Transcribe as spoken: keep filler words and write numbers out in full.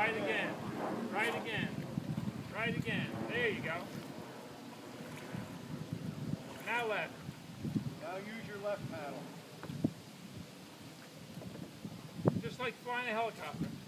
Right again. Right again. Right again. There you go. Now left. Now use your left paddle. Just like flying a helicopter.